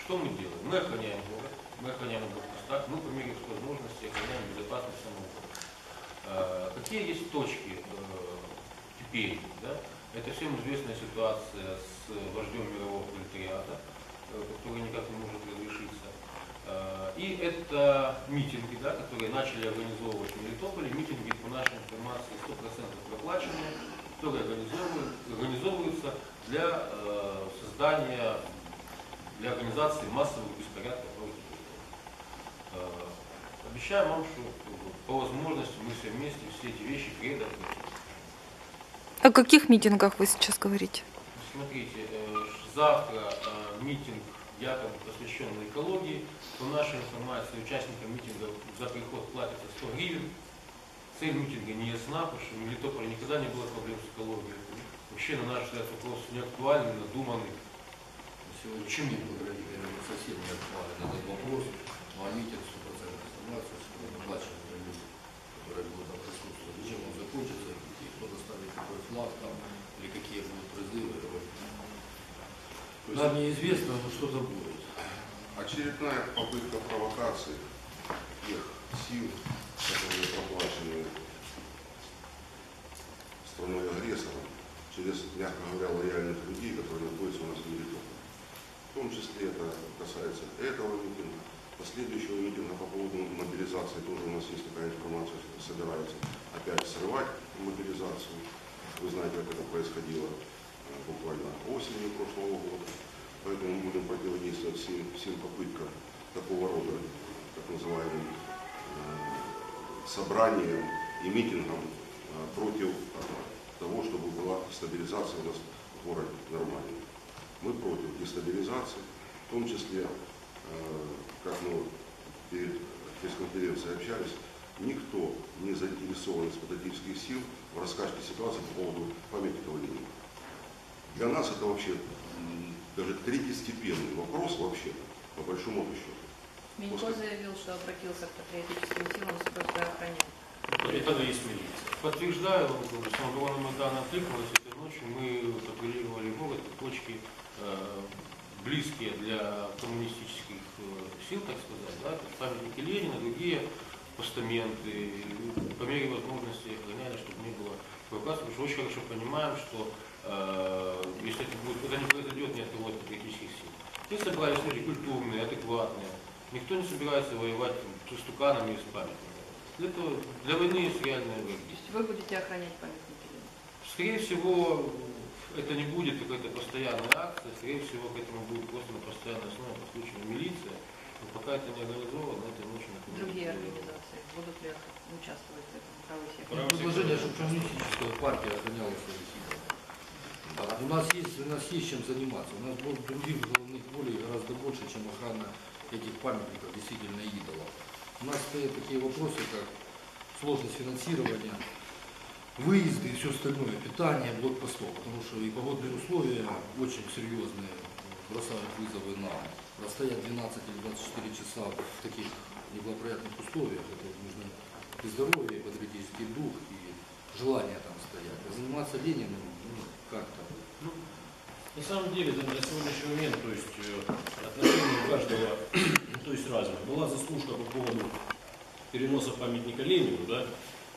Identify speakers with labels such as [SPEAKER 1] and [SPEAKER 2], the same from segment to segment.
[SPEAKER 1] Что мы делаем? Мы охраняем город, мы охраняем блокпостах, мы по мере возможности охраняем безопасность самого города. Какие есть точки теперь? Да? Это всем известная ситуация с вождем мирового пролетариата, который никак не может разрешиться. И это митинги, да, которые начали организовывать в Мелитополе. Митинги, по нашей информации, 100% проплаченные, которые организовываются для создания, для организации массовых беспорядков. Обещаю вам, что по возможности мы все вместе все эти вещи предотвратим.
[SPEAKER 2] О каких митингах вы сейчас говорите?
[SPEAKER 1] Смотрите, завтра митинг якобы посвященный экологии. По нашей информации, участникам митинга за приход платится 100 гривен. Цель митинга не ясна, потому что в Мелитополе никогда не было проблем с экологией. Вообще, на наш взгляд, вопрос не актуальный, надуманный.
[SPEAKER 3] Почему совсем не актуален этот вопрос, но митинг 100% информации, что оплачивают люди, которые будут там присутствовать, чем он закончится, и кто доставит какой флаг там, или какие будут призывы. Нам неизвестно, но что-то будет.
[SPEAKER 4] Очередная попытка провокации тех сил, которые проплачены страной-агрессором, через, мягко говоря, лояльных людей, которые находятся у нас в Мелитополе. В том числе это касается этого митинга, последующего митинга по поводу мобилизации. Тоже у нас есть такая информация, что собираются опять срывать мобилизацию. Вы знаете, как это происходило буквально осенью прошлого года. Поэтому мы будем противодействовать всем попыткам такого рода, так называемым, собраниям и митингам против того, чтобы была стабилизация у нас в городе нормальной. Мы против дестабилизации, в том числе, как мы перед пресс-конференцией общались, никто не заинтересован из патриотических сил в раскачке ситуации по поводу памятника Ленину. Для нас это вообще даже третьестепенный вопрос вообще, по большому счету.
[SPEAKER 5] Минько заявил, что обратился к патриотическим силам с просьбой охранять.
[SPEAKER 1] Это есть милиция. Подтверждаю, самооборона Майдана откликнулась этой ночью. Мы патрулировали город, точки близкие для коммунистических сил, так сказать, да, памятники Ленина, другие постаменты. По мере возможности охраняли, чтобы не было провокаций, потому что очень хорошо понимаем, что если это не произойдет ни от кого от патриотических сил. Мы собрались люди культурные, адекватные. Никто не собирается воевать с стуканами и с памятниками. Для войны есть реальная война.
[SPEAKER 5] То есть вы будете охранять памятники?
[SPEAKER 1] Скорее всего, это не будет какая-то постоянная акция, скорее всего, к этому будет просто на постоянной основе подключена милиция. Но пока это не организовано, это не очень актуально.
[SPEAKER 5] Другие организации будут ли участвовать в этом? Правый сектор?
[SPEAKER 3] Предложение, чтобы коммунистическая партия охраняла свои силы. У нас есть чем заниматься. У нас будет других головных болей гораздо больше, чем охрана этих памятников, действительно идолов. У нас стоят такие вопросы, как сложность финансирования, выезды и все остальное, питание блокпостов, потому что и погодные условия очень серьезные бросают вызовы нам. Простоять 12 или 24 часа в таких неблагоприятных условиях, это нужно и здоровье, и патриотический дух, и желание там стоять. А заниматься Лениным, как-то.
[SPEAKER 6] На самом деле, на сегодняшний момент, то есть отношение у каждого, то есть разное. Была заслушка по поводу переноса памятника Ленину, да,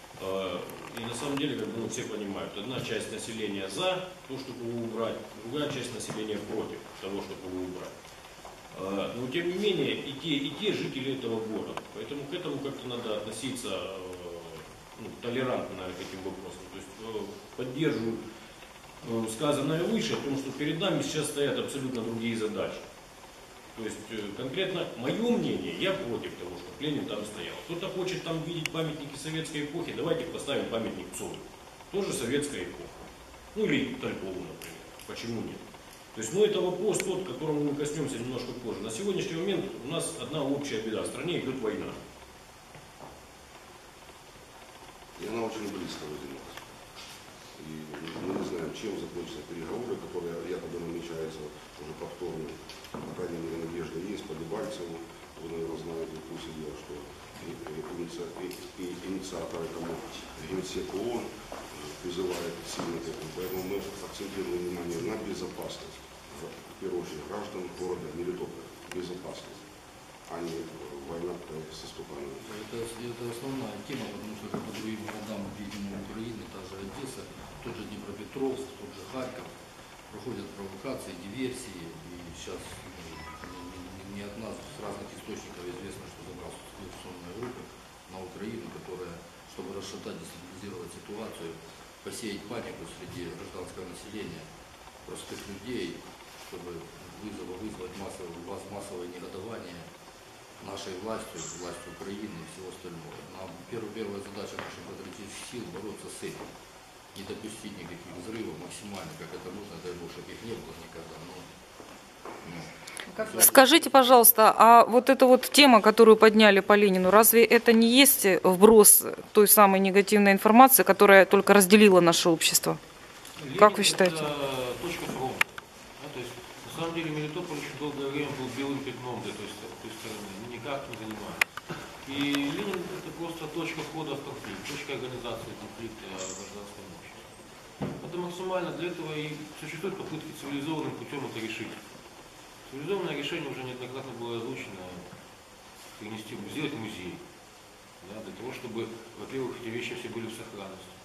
[SPEAKER 6] и на самом деле, как бы, все понимают, одна часть населения за то, чтобы его убрать, другая часть населения против того, чтобы его убрать. Но тем не менее, и те жители этого города. Поэтому к этому как-то надо относиться толерантно, наверное, к этим вопросам. То есть поддерживают сказанное выше, потому что перед нами сейчас стоят абсолютно другие задачи. То есть конкретно мое мнение, я против того, чтобы Ленин там стоял. Кто-то хочет там видеть памятники советской эпохи, давайте поставим памятник Цою. Тоже советская эпоха. Ну или Талькову, например. Почему нет? То есть, это вопрос тот, которому мы коснемся немножко позже. На сегодняшний момент у нас одна общая беда. В стране идет война.
[SPEAKER 4] И она очень близко выделилась. И мы не знаем, чем закончатся переговоры, которые якобы намечаются уже повторно. По крайней мере, надежда есть по Дебальцеву. Вы, наверное, знаете в курсе дела, что инициаторы тому Генсек ООН призывает сильно к этому. Поэтому мы акцентируем внимание на безопасность, в первую очередь, граждан города Мелитополя. безопасность, а не война с истуканами.
[SPEAKER 3] Это основная тема, потому что как по другим городам, видимо, Украины, та же Одесса, тот же Днепропетровск, тот же Харьков, проходят провокации, диверсии, и сейчас не от нас, с разных источников известно, что забрался диверсионная группа на Украину, которая, чтобы расшатать, дестабилизировать ситуацию, посеять панику среди гражданского населения, простых людей, чтобы вызвать массовое негодование нашей властью, властью Украины и всего остального. Нам первая задача наших патриотических сил бороться с этим. Не допустить никаких взрывов максимально, как это нужно, дай Бог, чтобы их не было никогда.
[SPEAKER 5] Как вы
[SPEAKER 2] Скажите, пожалуйста, а вот эта вот тема, которую подняли по Ленину, разве это не есть вброс той самой негативной информации, которая только разделила наше общество? Как вы считаете?
[SPEAKER 1] Это точка фронта. Да, то есть, на самом деле Мелитополь очень долгое время был белым пятном для той стороны, мы никак не занимались. И Ленин это просто точка входа в конфликт, точка организации конфликта гражданского общества. Это максимально для этого и существуют попытки цивилизованным путем это решить. Цивилизованное решение уже неоднократно было озвучено, сделать музей, да, для того, чтобы, во-первых, эти вещи все были в сохранности.